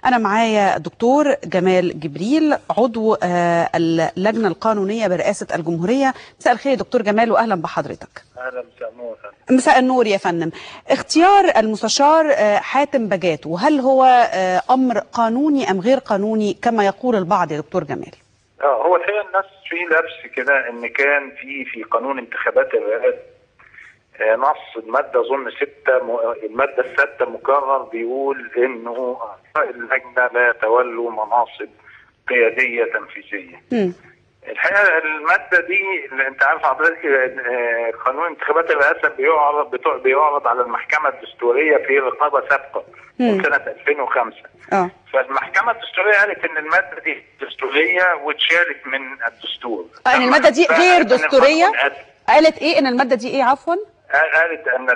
أنا معايا الدكتور جمال جبريل عضو اللجنة القانونية برئاسة الجمهورية. مساء الخير يا دكتور جمال وأهلا بحضرتك. أهلا، مساء النور. مساء النور يا فندم. اختيار المستشار حاتم بجاتو هل هو أمر قانوني أم غير قانوني كما يقول البعض يا دكتور جمال؟ هو الحقيقة الناس في لبس كده إن كان في قانون انتخابات الرئاسة نص المادة أظن 6 المادة السادسة مكرر بيقول إنه أعضاء اللجنة لا يتولوا مناصب قيادية تنفيذية. الحقيقة المادة دي اللي أنت عارف حضرتك قانون انتخابات الرئاسة بيعرض على المحكمة الدستورية في رقابة سابقة من سنة 2005. فالمحكمة الدستورية قالت إن المادة دي دستورية واتشالت من الدستور. إن المادة دي غير دستورية؟ قالت إيه إن المادة دي إيه عفواً؟ قالت ان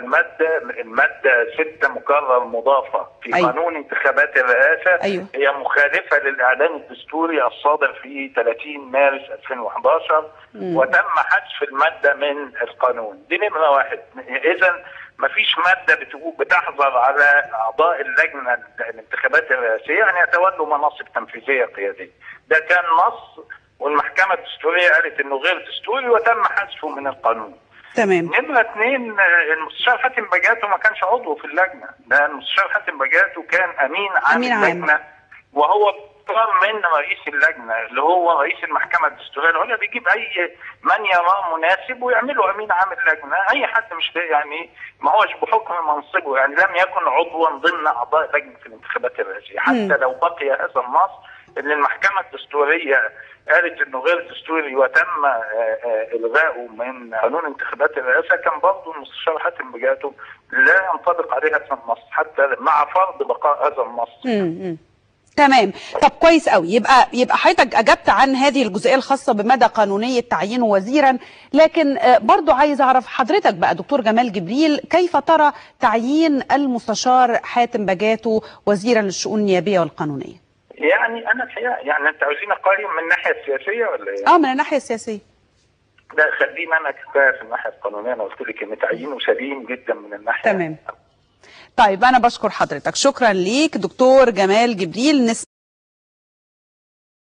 الماده 6 مكرر مضافه في قانون انتخابات الرئاسه هي مخالفه للاعلان الدستوري الصادر في 30 مارس 2011 وتم حذف الماده من القانون. دي نمره واحد. اذا ما فيش ماده بتحظر على اعضاء اللجنه الانتخابات الرئاسيه ان يتولوا مناصب تنفيذيه قياديه. ده كان نص والمحكمه الدستوريه قالت انه غير دستوري وتم حذفه من القانون. تمام. نمرة 2 المستشار حاتم بجاتو ما كانش عضو في اللجنة، ده المستشار حاتم بجاتو كان أمين عام اللجنة وهو اختار من رئيس اللجنة اللي هو رئيس المحكمة الدستورية العليا بيجيب أي من يراه مناسب ويعمله أمين عام اللجنة، أي حد مش يعني ما هوش بحكم منصبه، يعني لم يكن عضوا ضمن أعضاء لجنة الانتخابات الرئاسية، حتى لو بقي هذا النص ان المحكمة الدستورية قالت انه غير دستوري وتم الغائه من قانون انتخابات الرئاسة، كان برضه المستشار حاتم بجاتو لا ينطبق عليه هذا النص حتى مع فرض بقاء هذا النص. تمام. طب كويس قوي. يبقى حضرتك اجبت عن هذه الجزئيه الخاصه بمدى قانونيه تعيينه وزيرا، لكن برضو عايز اعرف حضرتك بقى دكتور جمال جبريل كيف ترى تعيين المستشار حاتم بجاتو وزيرا للشؤون النيابيه والقانونيه؟ يعني انا الحقيقه يعني انت عاوزين اقيم من الناحيه السياسيه ولا ايه؟ من الناحيه السياسيه. لا خلينا انا كفايه في الناحيه القانونيه، انا قلت لك ان تعيينه سليم جدا من الناحيه. تمام. طيب انا بشكر حضرتك، شكرا ليك دكتور جمال جبريل.